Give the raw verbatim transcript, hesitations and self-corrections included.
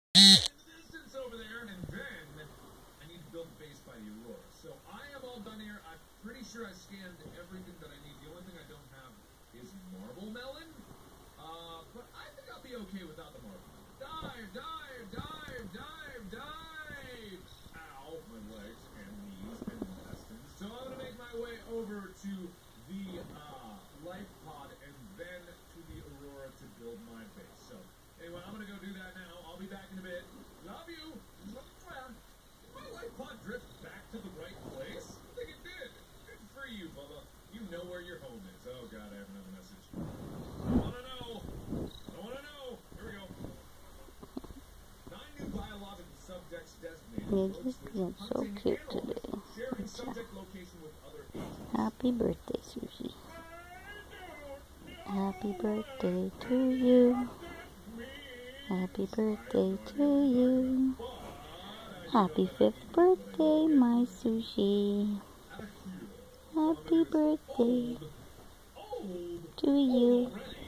distance over there, and then I need to build a base by the Aurora. So I am all done here. I'm pretty sure I scanned everything that I need. The only thing I don't have is marble melon. Uh, but I think I'll be okay without the marble melon. Dive, dive, dive, dive, dive! Ow, my legs and knees and intestines. So I'm gonna make my way over to the uh, life pod and then to the Aurora to build my base. So anyway, I'm gonna go do that now. I'll be back in a bit. Love you. Did my life pod drift back to the right place? I think it did. Good for you, Bubba. You know where your home is. Oh God, I have another message. I wanna know. I wanna know. Here we go. Nine new biological subjects designated. You're just being so cute today. Sharing subject location with other agents. Happy birthday, Sushi. Happy birthday to you. Happy birthday to you. Happy fifth birthday, my Sushi. Happy birthday to you.